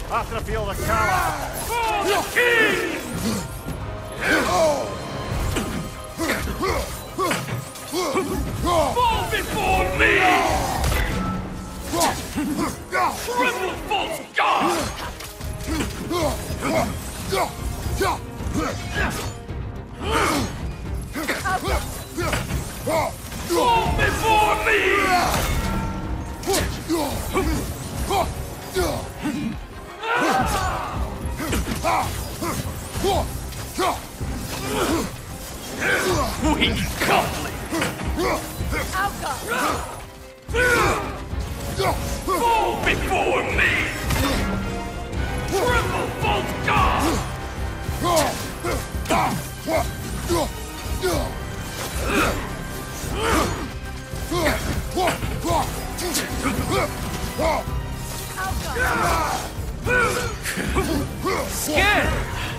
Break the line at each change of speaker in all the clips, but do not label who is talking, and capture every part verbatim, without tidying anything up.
Hardrefill the CALLOUS!
For the king! Fall before me! Tremble, false god! Fall before me! Weak coupling! Fall before me! Triple false god! Scared!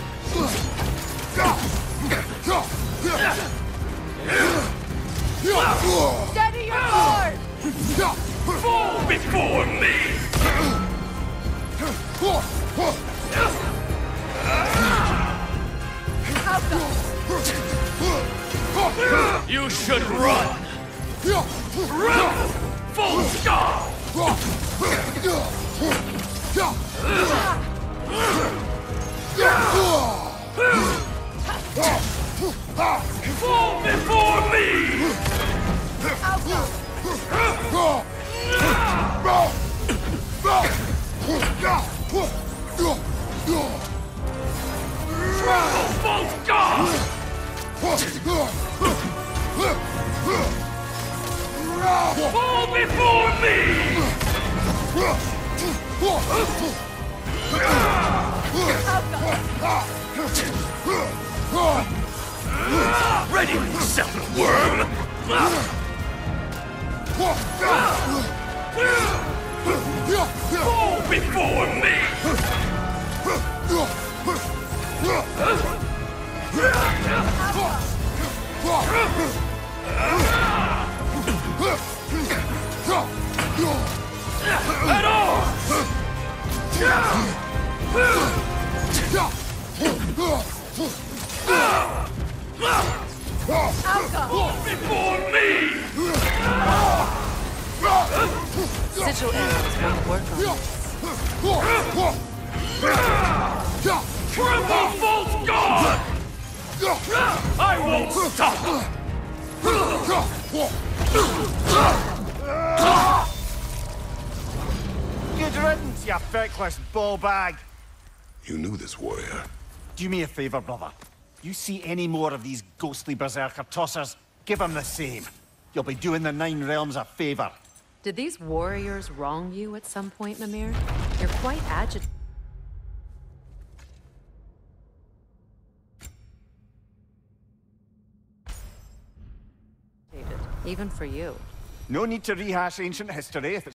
Steady your sword!
Fall before me! You should run! Run! False god! Fall before me! Travel, false god! Fall before me! Ready, yourself, worm! Fall before me! At all! Fall before me!
Sigil ends won't work on this.
Tremble, false god! I won't stop!
Good riddance, you feckless ball bag!
You knew this warrior.
Do me a favour, brother. You see any more of these ghostly berserker tossers, give them the same. You'll be doing the Nine Realms a favour.
Did these warriors wrong you at some point, Mimir? You're quite agitated. Even for you.
No need to rehash ancient history if it's